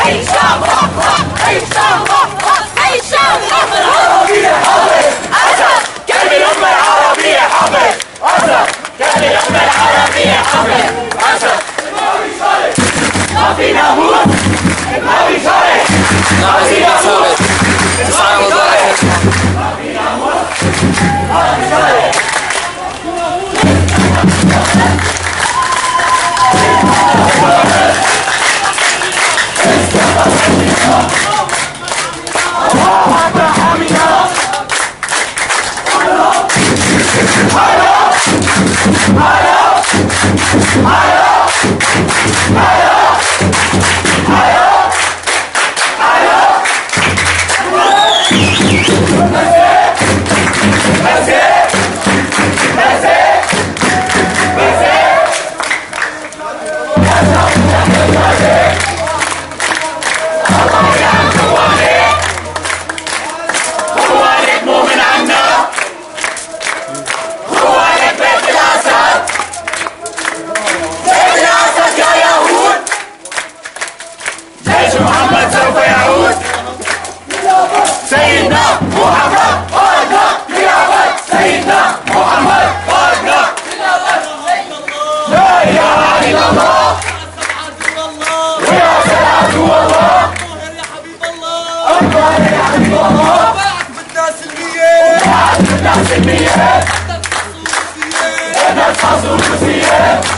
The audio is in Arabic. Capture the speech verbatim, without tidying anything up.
هيثم هيثم هيثم العربية حافظ أسد كلب الأمة العربية حافظ أسد كلب الأمة العربية حافظ أسد ما في ناموس ما في شرع ما في ناموس ما في ناموس ما في شرع سيدنا محمد قادنا للأبد سيدنا محمد قادنا للأبد لا إله إلا الله ويا سلام الله يا حبيب الله أكبر يا حبيب الله بالناس المية بالناس المية الناس حصول